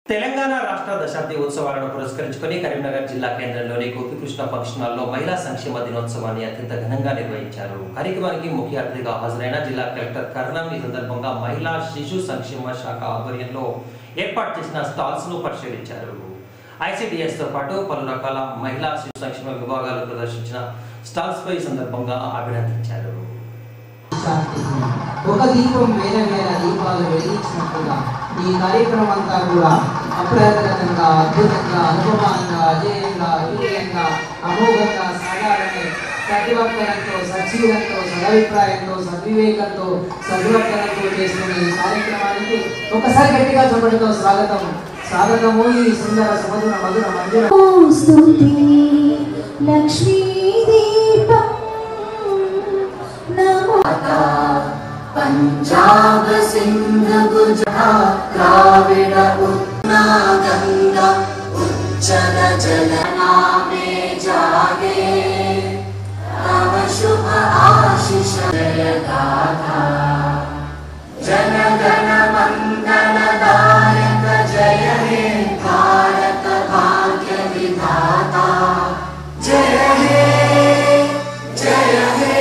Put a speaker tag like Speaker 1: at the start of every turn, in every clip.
Speaker 1: తెలంగాణ రాష్ట్ర దశాబ్ది ఉత్సవాలను పురస్కరించుకొని కరీంనగర్ జిల్లా కేంద్రంలోని గోపికృష్ణ ఫంక్షన్ హాల్లో మహిళా సంక్షేమ దినోత్సవాన్ని అత్యంత ఘనంగా నిర్వహించారు. కార్యక్రమానికి ముఖ్య అతిథిగా హాజరైన జిల్లా కలెక్టర్ కర్ణం ఈ సందర్భంగా మహిళా శిశు సంక్షేమ శాఖ ఆధ్వర్యంలో ఏర్పాటు చేసిన స్టాల్స్ ను పరిశీలించారు. ICDS తో పాటు పలు రకాల మహిళా శిశు సంక్షేమ విభాగాలు ప్రదర్శించిన స్టాల్స్ పై సందర్భంగా అభినందించారు.
Speaker 2: ఒక దీపం వేల వేల దీపాలు వెలిగించినట్టుగా ఈ కార్యక్రమం అంతా కూడా అప్రయత్నంగా, అద్భుతంగా, అనుభవంగా, అజేయంగా, అద్భుతంగా, అమోఘంగా సాగాలని ప్రతిభక్తంతో, సజీవంతో, సదభిప్రాయంతో, సద్వివేకంతో, సద్వర్తనంతో చేస్తున్న ఈ కార్యక్రమానికి ఒకసారి గట్టిగా చెప్పడంతో స్వాగతము. ఈ సుందర సుమధుర మధుర మందిర
Speaker 3: లక్ష్మీ దీపం पंजाब सिंध गुजरात द्राविड उत्ना गंगा उच्चल जलना में जागे तव शुभ आशीष जय गाथा जन गण मंगल दायक जय हे भारत भाग्य विधाता जय हे जय हे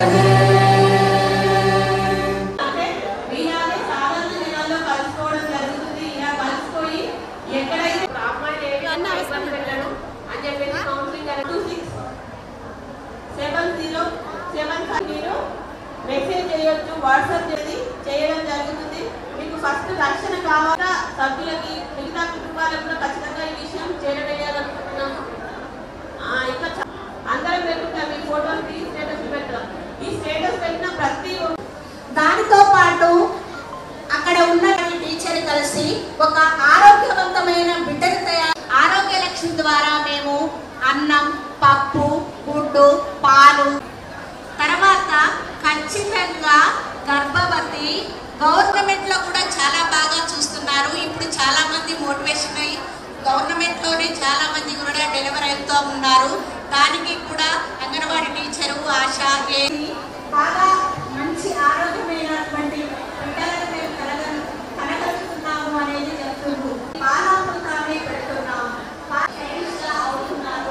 Speaker 4: మెసేజ్ చేయొచ్చు, వాట్సాప్ చేయడం జరుగుతుంది. మీకు ఫస్ట్ రక్షణ కావాలా సభ్యులకి, మిగతా కుటుంబాలకు కూడా ఖచ్చితంగా ఈ విషయం చేరవేయాలనుకుంటున్నాము. ఇంకా అందరం పెట్టుకుంటా మీ ఫోటోలు తీసి స్టేటస్ పెట్టాం. ఈ స్టేటస్ పెట్టిన ప్రతి
Speaker 5: దానితో పాటు అక్కడ ఉన్న టీచర్ కలిసి ఒక ఆరోగ్యవంతమైన బిడ్డను తయారు ఆరోగ్య లక్ష్మి ద్వారా మేము అన్నం, పప్పు, గుడ్డు, పాలు, తర్వాత ఖచ్చితంగా గర్భవతి గవర్నమెంట్ లో కూడా చాలా బాగా చూస్తున్నారు. ఇప్పుడు చాలా మంది మోటివేషన్ అయ్యి గవర్నమెంట్ లోనే చాలా మంది కూడా డెలివరీ అవుతూ ఉన్నారు. దానికి కూడా అంగన్వాడీ టీచరు ఆశ బాగా మంచి ఆరోగ్యమైనటువంటి బిడ్డలను మేము కనగలుగుతున్నాము అనేది చెప్తుంది. పాలామృతాన్ని పెడుతున్నాము, అవుతున్నారు.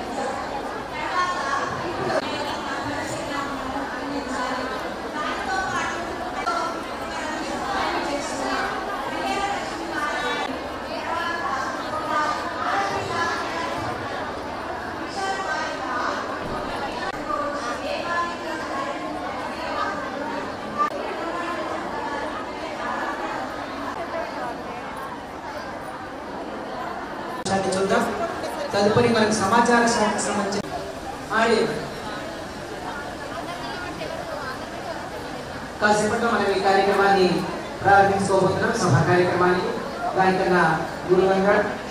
Speaker 2: చూద్దాం. తదుపరి మనకు సమాచార శాఖకు సంబంధించి కాసేపట్లో మనం ఈ కార్యక్రమాన్ని ప్రారంభించుకోబోతున్నాం. సభా కార్యక్రమాన్ని దానికన్నా గురువంగా